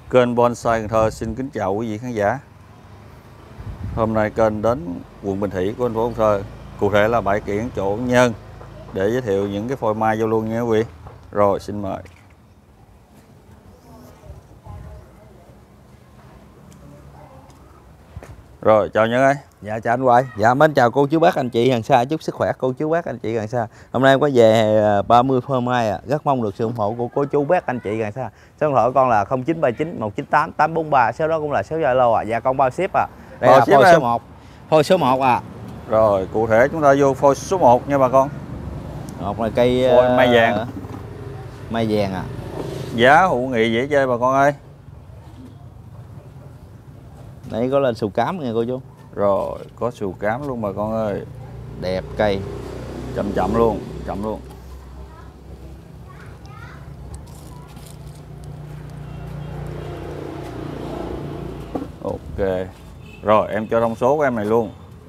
Kênh Bonsai Cần Thơ xin kính chào quý vị khán giả. Hôm nay kênh đến quận Bình Thủy của thành phố Cần Thơ, cụ thể là bãi kiển Chỗ Nhân, để giới thiệu những cái phôi mai vô luôn nha quý vị. Rồi xin mời. Rồi chào Nhân ơi. Dạ chào anh Hoài. Dạ mến chào cô chú bác anh chị hàng xa, chúc sức khỏe cô chú bác anh chị hàng xa. Hôm nay em có về 30 phôi mai rất mong được sự ủng hộ của cô chú bác anh chị hàng xa. Số điện thoại của con là 0939 198 843, sau đó cũng là số Zalo Dạ con bao ship Đây là phôi số 1. Phôi số 1 Rồi cụ thể chúng ta vô phôi số 1 nha bà con. Một là cây phôi mai vàng. Mai vàng Giá hữu nghị dễ chơi bà con ơi. Đấy có lên xù cám nha cô chú. Rồi có xù cám luôn bà con ơi. Đẹp cây. Chậm luôn, chậm luôn. Ok. Rồi em cho thông số của em này luôn.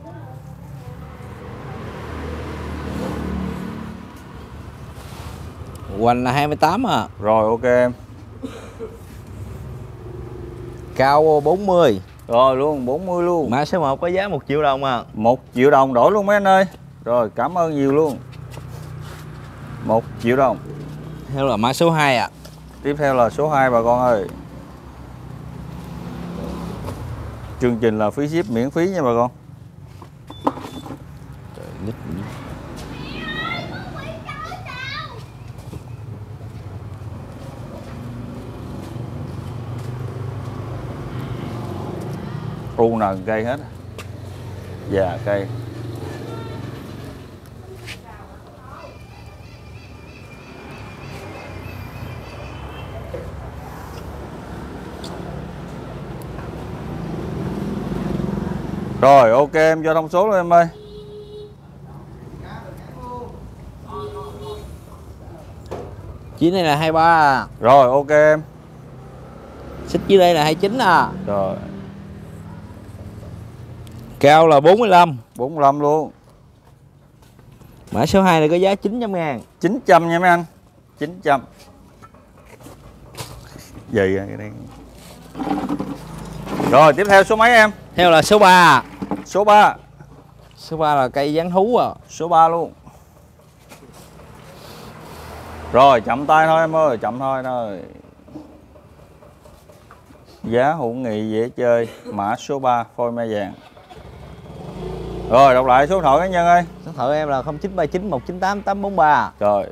Hoành là 28 Rồi ok em. Cao 40. Rồi luôn 40 luôn. Mã số 1 có giá 1 triệu đồng 1 triệu đồng đổi luôn mấy anh ơi. Rồi cảm ơn nhiều luôn. 1 triệu đồng. Theo là mã số 2 Tiếp theo là số 2 bà con ơi. Chương trình là phí ship miễn phí nha bà con. U nần cây hết. Già cây. Rồi ok em cho thông số luôn em ơi. Chiếc này là 23 Rồi ok em. Xích dưới đây là 29 Rồi. Cao là 45. 45 luôn. Mã số 2 này có giá 900 ngàn. 900 nha mấy anh. 900. Vậy cái này. Rồi tiếp theo số mấy em? Theo là số 3. Số 3. Số 3 là cây dán thú Số 3 luôn. Rồi chậm tay thôi em ơi, chậm thôi thôi. Giá hữu nghị dễ chơi, mã số 3 phôi mai vàng. Rồi đọc lại số điện thoại cá nhân ơi. Số điện thoại em là 0939 198 843. Rồi.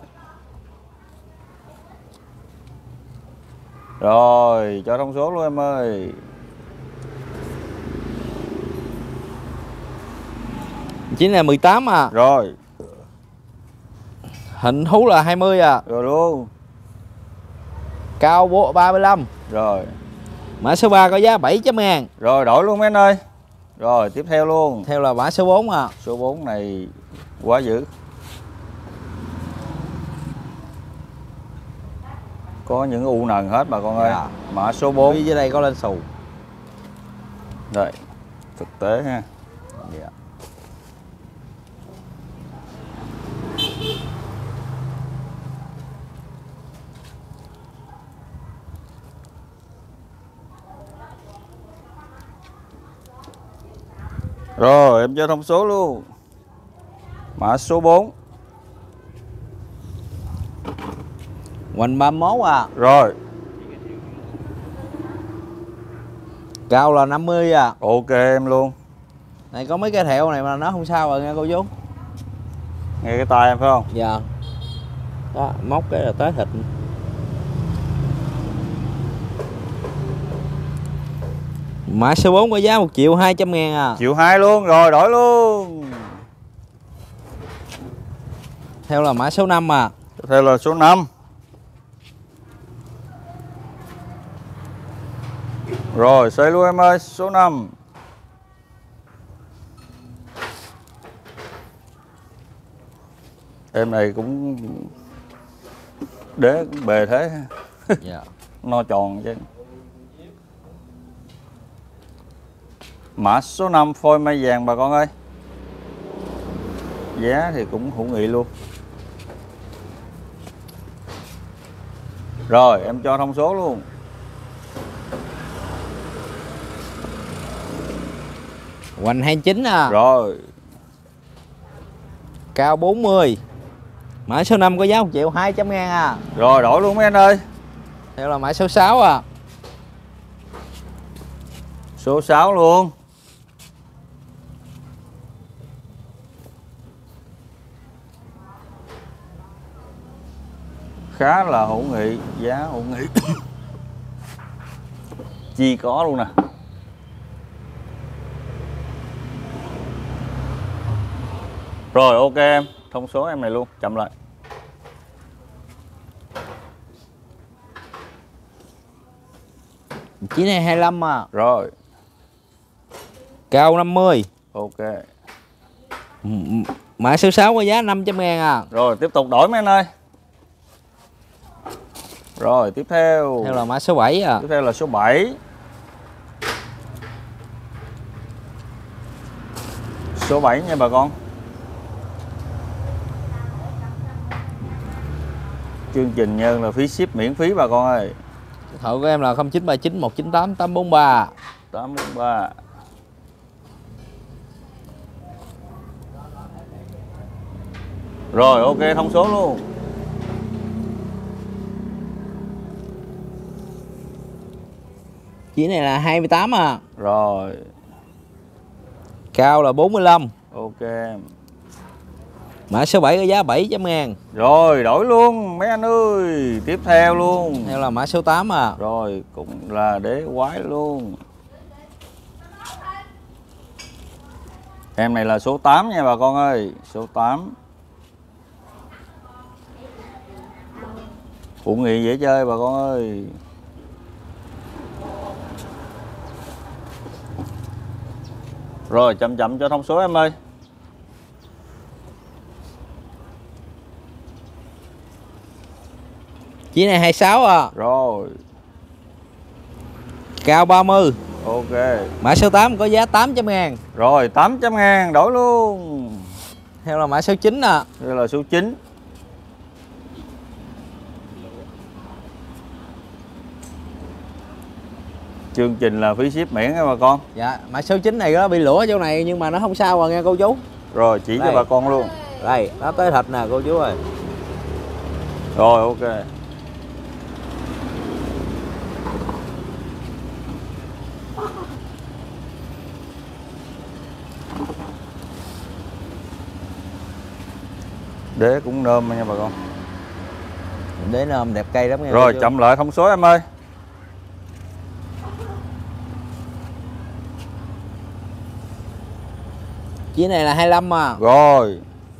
Rồi cho thông số luôn em ơi. Chiếc này 18 Rồi. Hình thú là 20 Rồi luôn. Cao 35. Rồi. Mã số 3 có giá 700 ngàn. Rồi đổi luôn mấy anh ơi. Rồi tiếp theo luôn. Theo là mã số 4 Số 4 này quá dữ. Có những u nần hết bà con ơi. Mã số 4. Phía dưới đây có lên xù. Đây. Thực tế ha. Dạ. Rồi em cho thông số luôn. Mã số 4. Hoành 31 Rồi. Cao là 50 Ok em luôn. Này có mấy cái thẹo này mà nó không sao rồi nha cô chú. Nghe cái tay em phải không? Dạ. Đó, móc cái là tới thịt. Mã số 4 có giá 1 triệu 200 ngàn Triệu 2 luôn. Rồi đổi luôn. Theo là mã số 5 Tiếp theo là số 5. Rồi xây luôn em ơi. Số 5. Em này cũng đế cũng bề thế. Dạ. No tròn chứ. Mã số 5 phôi mai vàng bà con ơi. Giá thì cũng hữu nghị luôn. Rồi em cho thông số luôn. Hoành 29 à. Rồi. Cao 40. Mã số 5 có giá 1.200.000 à. Rồi đổi luôn mấy anh ơi. Theo là mã số 6 à. Số 6 luôn. Khá là hữu nghị, giá hữu nghị. Chi có luôn nè. Rồi ok em, thông số em này luôn, chậm lại. Chiếc này 25 à. Rồi. Cao 50. Ok. Mã số 6 có giá 500.000 à. Rồi tiếp tục đổi mấy anh ơi. Rồi tiếp theo. Theo là mã số 7 à. Tiếp theo là số 7. Số 7 nha bà con. Chương trình nhân là phí ship miễn phí bà con ơi. Thoại của em là 0939 198 843. 843. Rồi ok, thông số luôn. Chiếc này là 28 à. Rồi. Cao là 45. Ok em. Mã số 7 có giá 700.000. Rồi đổi luôn mấy anh ơi. Tiếp theo luôn. Theo là mã số 8 à. Rồi cũng là đế quái luôn. Em này là số 8 nha bà con ơi. Số 8. Phụ nghị dễ chơi bà con ơi. Rồi chậm chậm cho thông số em ơi. Chiếc này 26 à. Rồi. Cao 30. Ok. Mã số 8 có giá 800.000. Rồi 800.000 đổi luôn. Theo là mã số 9 à. Đây là số 9. Chương trình là phí ship miễn nha bà con. Dạ, mã số 9 này nó bị lũa ở chỗ này nhưng mà nó không sao rồi nghe cô chú. Rồi chỉ cho Đây. bà con luôn. Đây, nó tới thịt nè cô chú ơi. Rồi ok. Đế cũng nôm nha bà con. Để nôm đẹp cây lắm nghe. Rồi chậm lại thông số em ơi. Chiếc này là 25 à. Rồi.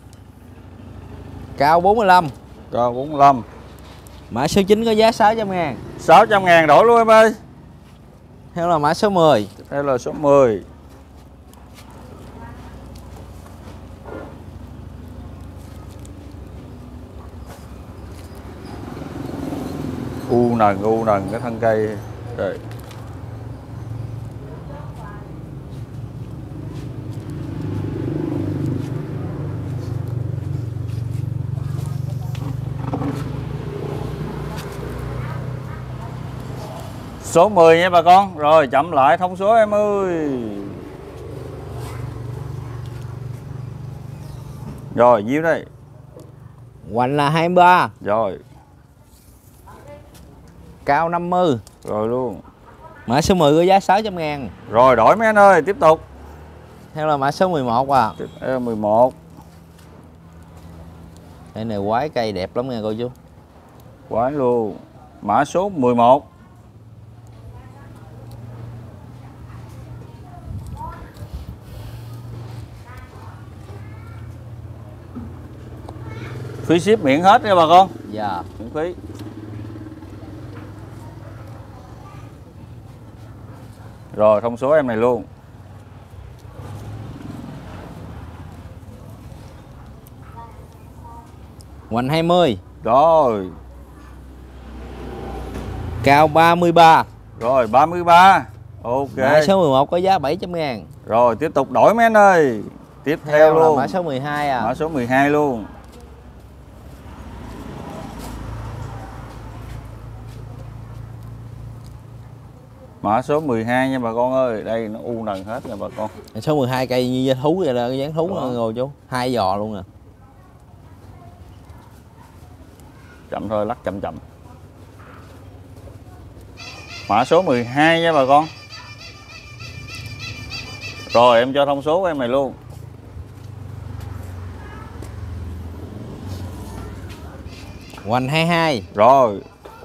Cao 45. Rồi 45. Mã số 9 có giá 600.000. 600.000 đổi luôn em ơi. Theo là mã số 10. Đây là số 10. U nần cái thân cây. Rồi. Số 10 nha bà con. Rồi chậm lại thông số em ơi. Rồi nhiêu đây? Hoành là 23. Rồi. Cao 50. Rồi luôn. Mã số 10 có giá 600.000. Rồi đổi mấy anh ơi, tiếp tục. Theo là mã số 11 à. Tiếp theo 11. Cái này quái cây đẹp lắm nha cô chú. Quái luôn. Mã số 11. Phí ship miễn hết nha bà con. Dạ. Miễn phí. Rồi thông số em này luôn. Hoành 20. Rồi. Cao 33. Rồi 33. Ok. Mã số 11 có giá 700.000. Rồi tiếp tục đổi mấy anh ơi. Tiếp theo Theo là luôn. mã số 12 à. Mã số 12 luôn. Mã số 12 nha bà con ơi. Đây nó u nần hết nha bà con. Số 12 cây như dây thú vậy, là cái dáng thú Đó. rồi chú. 2 giò luôn nè. Chậm thôi, lắc chậm chậm. Mã số 12 nha bà con. Rồi em cho thông số của em này luôn. Hoành 22. Rồi.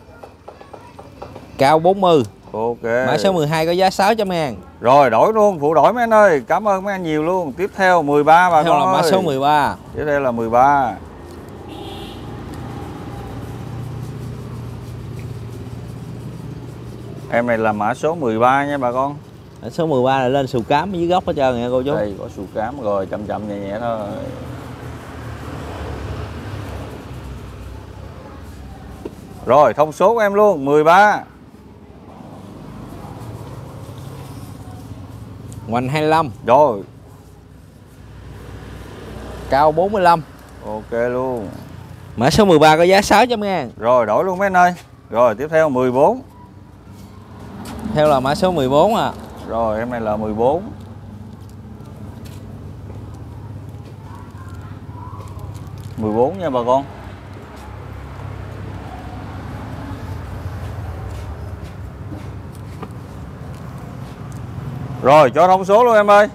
Cao 40. Ok. Mã số 12 có giá 600.000. Rồi đổi luôn, phụ đổi mấy anh ơi. Cảm ơn mấy anh nhiều luôn. Tiếp theo 13 bà Theo con là mã ơi. số 13. Tiếp theo là 13. Em này là mã số 13 nha bà con. Mã số 13 là lên sù cám dưới gốc hết trơn nha cô chú. Đây có sù cám rồi, chậm chậm nhẹ nhẹ thôi. Rồi thông số của em luôn 13. Hoành 25. Rồi. Cao 45. Ok luôn. Mã số 13 có giá 600.000. Rồi đổi luôn mấy anh ơi. Rồi tiếp theo 14. Theo là mã số 14 à. Rồi em này là 14. Nha bà con. Rồi cho thông số luôn em ơi.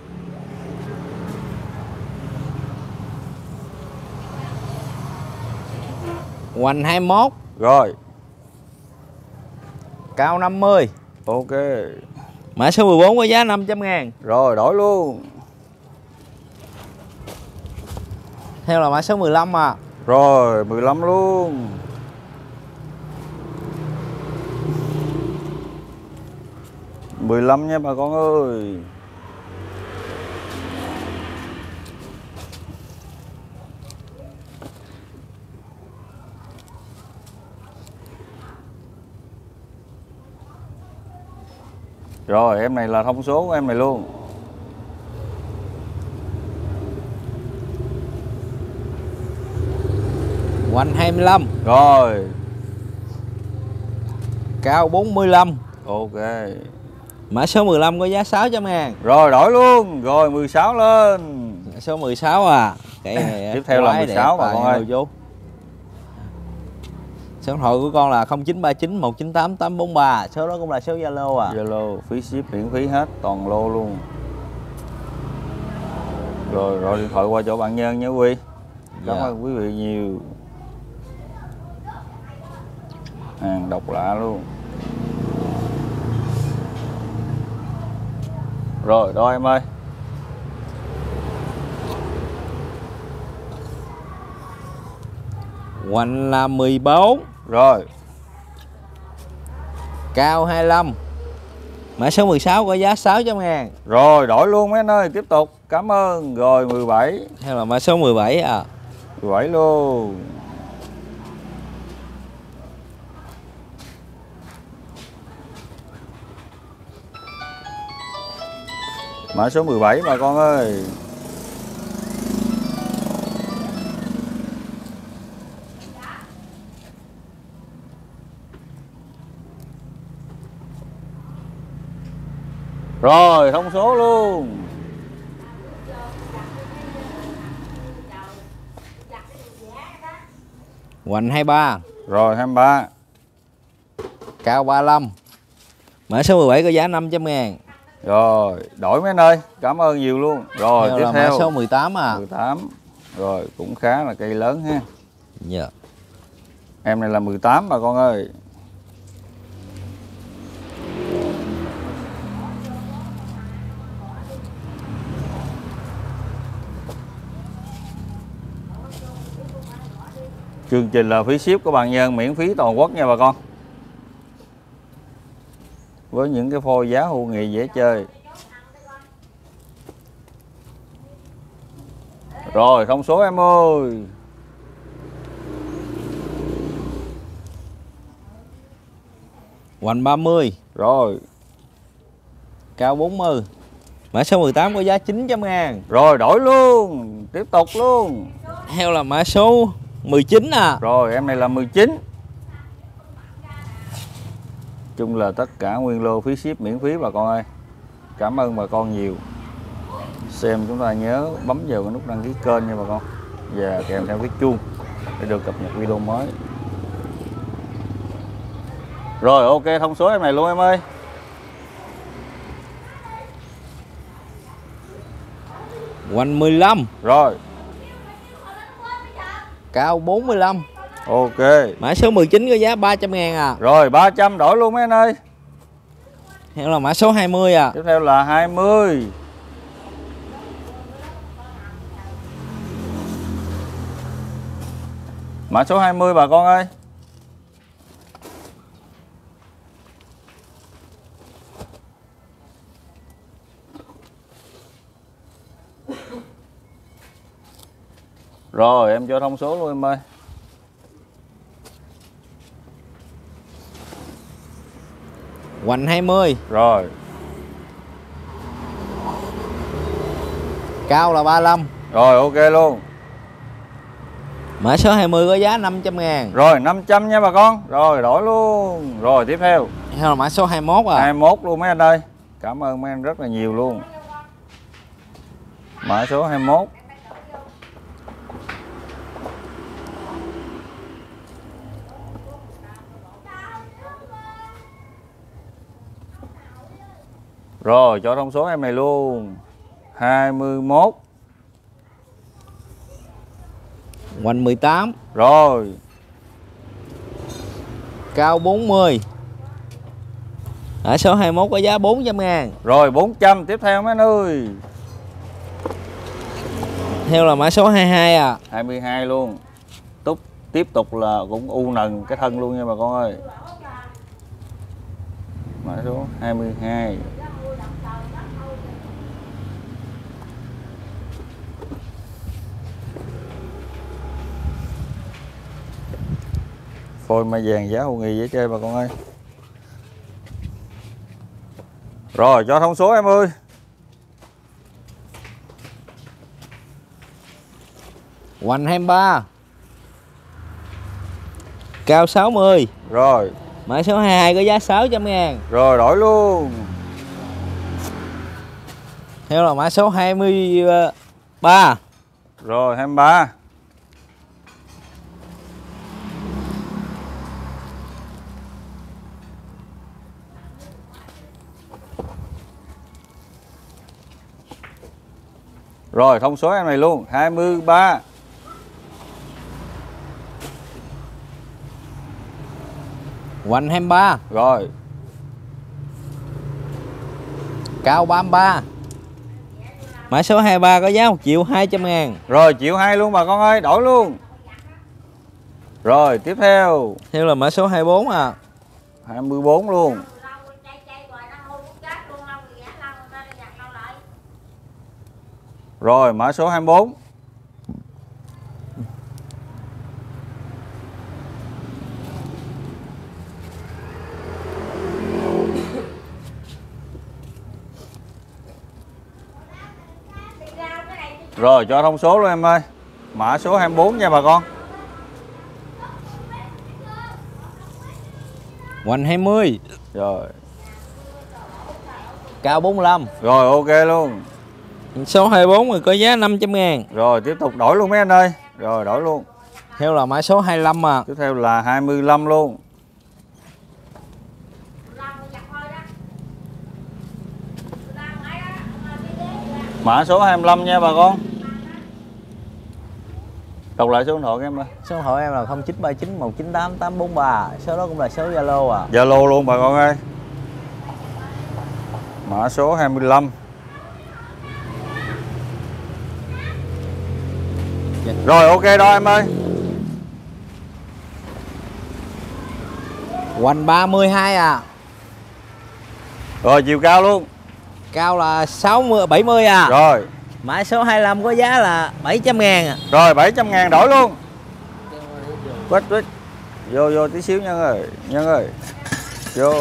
Hoành 21. Rồi. Cao 50. Ok. Mã số 14 có giá 500.000. Rồi đổi luôn. Theo là mã số 15 à. Rồi 15 luôn. Nha bà con ơi. Rồi em này là thông số của em này luôn. Hoành 25. Rồi. Cao 45. Ok. Mã số 15 có giá 600.000. Rồi đổi luôn. Rồi 16 lên. Mã số 16 à. Cái này Tiếp theo là 16 bà con ơi. chú. Số điện thoại của con là 0939 198 843. Số đó cũng là số Zalo à. Zalo phí ship miễn phí hết, toàn lô luôn. Rồi gọi điện thoại qua chỗ bạn Nhân nhé Quy. Cảm ơn quý vị nhiều. Hàng độc lạ luôn. Rồi đó em ơi. Hoành là 14. Rồi. Cao 25. Mã số 16 có giá 600.000. Rồi đổi luôn mấy anh ơi, tiếp tục. Cảm ơn. Rồi 17. Theo là mã số 17 à. 17 luôn. Mã số 17 bà con ơi. Rồi thông số luôn. Hoành 23. Rồi 23. Cao 35. Mã số 17 có giá 500.000. Rồi đổi mấy anh ơi. Cảm ơn nhiều luôn. Rồi Theo tiếp là theo mã số 18 à. 18. Rồi cũng khá là cây lớn ha. Dạ. Em này là 18 bà con ơi. Chương trình là phí ship của bạn Nhân miễn phí toàn quốc nha bà con. Với những cái phôi giá hưu nghị dễ chơi. Rồi thông số em ơi. Hoành 30. Rồi. Cao 40. Mã số 18 có giá 900.000. Rồi đổi luôn. Tiếp tục luôn. Theo là mã số 19 à. Rồi em này là 19. chung là tất cả nguyên lô phí ship miễn phí bà con ơi. Cảm ơn bà con nhiều. Xem chúng ta nhớ bấm vào cái nút đăng ký kênh nha bà con, và kèm theo cái chuông để được cập nhật video mới. Rồi ok, thông số em này luôn em ơi. Hoành 15. Rồi. Cao 45. Ok. Mã số 19 có giá 300.000 à. Rồi 300 đổi luôn mấy anh ơi. Theo là mã số 20 à. Tiếp theo là 20. Mã số 20 bà con ơi. Rồi em cho thông số luôn em ơi. Hoành 20. Rồi. Cao là 35. Rồi ok luôn. Mã số 20 có giá 500.000. Rồi 500 nha bà con. Rồi đổi luôn. Rồi tiếp theo. Theo là mã số 21 à. 21 luôn mấy anh ơi. Cảm ơn mấy anh rất là nhiều luôn. Mã số 21. Rồi cho thông số em này luôn. 21. Hoành 18. Rồi. Cao 40. Mã số 21 có giá 400.000. Rồi 400 tiếp theo mấy anh ơi. Theo là mã số 22 à. 22 luôn. Tiếp tục là cũng u nần cái thân luôn nha bà con ơi. Mã số 22. Phôi mai vàng giá hô nghi dễ chơi bà con ơi. Rồi cho thông số em ơi. Hoành 23. Cao 60. Rồi. Mã số 22 có giá 600.000. Rồi đổi luôn. Theo là mã số 23. Rồi 23. Rồi thông số em này luôn. 23. Hoành 23. Rồi. Cao 33. Mã số 23 có giá 1.200.000. Rồi 1.200.000 luôn bà con ơi, đổi luôn. Rồi tiếp theo. Theo là mã số 24 à. 24 luôn. Rồi mã số 24. Rồi cho thông số luôn em ơi. Mã số 24 nha bà con. Hoành 20. Rồi. Cao 45. Rồi ok luôn. Số 24 rồi có giá 500.000. Rồi tiếp tục đổi luôn mấy anh ơi. Rồi đổi luôn. Theo là mã số 25 à. Tiếp theo là 25 luôn. Mã số 25 nha bà con. Đọc lại số điện thoại của em ơi. Số điện thoại em là 0939 198 843. Số đó cũng là số Zalo à. Zalo luôn bà con ơi. Mã số 25. Rồi ok đó em ơi. Hoành 32 à. Rồi chiều cao luôn. Cao là 70 à. Rồi. Mã số 25 có giá là 700.000 à. Rồi 700.000 đổi luôn. Quýt. Vô tí xíu Nhân ơi. Nhân ơi. Vô.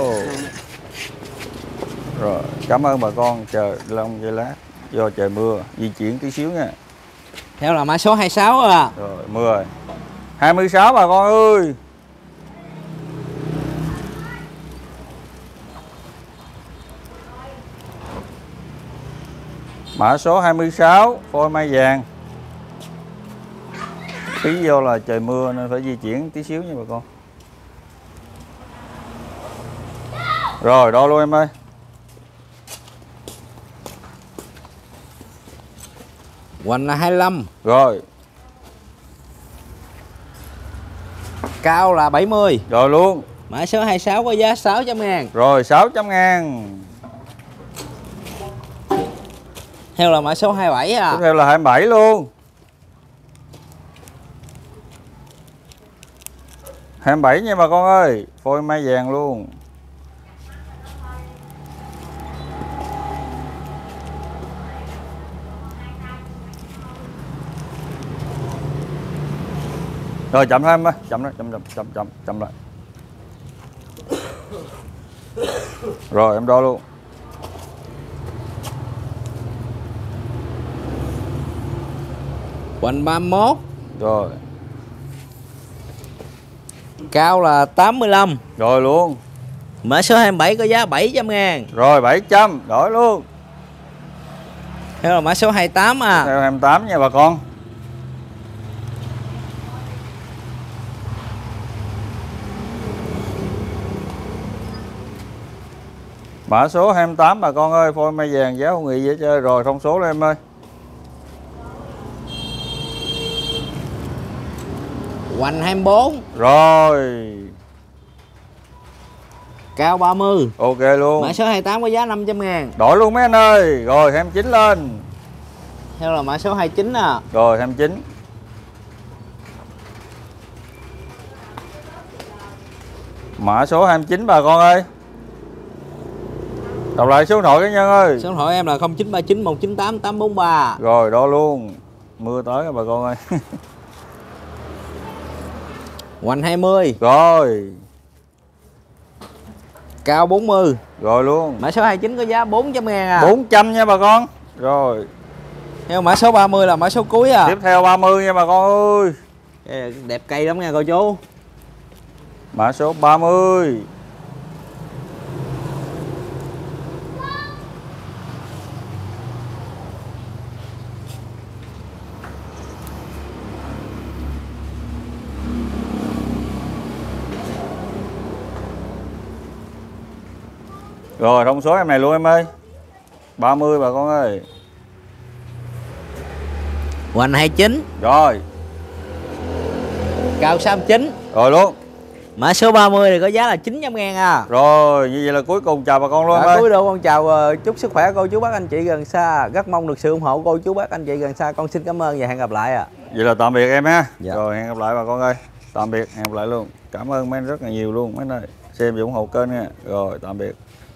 Rồi cảm ơn bà con. Chờ lông dây lát. Do trời mưa di chuyển tí xíu nha. Theo là mã số 26 à. Rồi mưa rồi. 26 bà con ơi. Mã số 26 phôi mai vàng. Tí vô là trời mưa nên phải di chuyển tí xíu nha bà con. Rồi đo luôn em ơi. Hoành là 25. Rồi. Cao là 70. Rồi luôn. Mã số 26 có giá 600.000. Rồi 600.000. Theo là mã số 27 à. Tiếp theo là 27 luôn. 27 nha bà con ơi. Phôi mai vàng luôn. Rồi chậm thôi em ơi, chậm lại, chậm lại. Rồi em đo luôn. Hoành 31. Rồi. Cao là 85. Rồi luôn. Mã số 27 có giá 700.000. Rồi 700, đổi luôn. Theo là mã số 28 à. Theo 28 nha bà con. Mã số 28 bà con ơi, phôi mai vàng giá không nghị dễ chơi. Rồi thông số lên em ơi. Hoành 24. Rồi. Cao 30. Ok luôn. Mã số 28 có giá 500.000. Đổi luôn mấy anh ơi. Rồi 29 lên. Theo là mã số 29 à. Rồi 29. Mã số 29 bà con ơi. Đọc lại số điện thoại cá nhân ơi. Số điện thoại em là 0939 198 843. Rồi đo luôn. Mưa tới rồi bà con ơi. Hoành 20. Rồi. Cao 40. Rồi luôn. Mã số 29 có giá 400.000 à. 400 nha bà con. Rồi. Theo mã số 30 là mã số cuối à. Tiếp theo 30 nha bà con ơi. Đẹp cây lắm nha cô chú. Mã số 30. Rồi thông số em này luôn em ơi. 30 bà con ơi. Hoành 29. Rồi. Cao 69. Rồi luôn. Mã số 30 thì có giá là 900.000 à. Rồi như vậy là cuối cùng chào bà con luôn em ơi. Cuối độ con chào, chúc sức khỏe cô chú bác anh chị gần xa. Rất mong được sự ủng hộ cô chú bác anh chị gần xa. Con xin cảm ơn và hẹn gặp lại ạ. Vậy là tạm biệt em ha. Dạ. Rồi hẹn gặp lại bà con ơi. Tạm biệt, hẹn gặp lại luôn. Cảm ơn mấy anh rất là nhiều luôn mấy anh ơi. Xem và ủng hộ kênh nha. Rồi tạm biệt.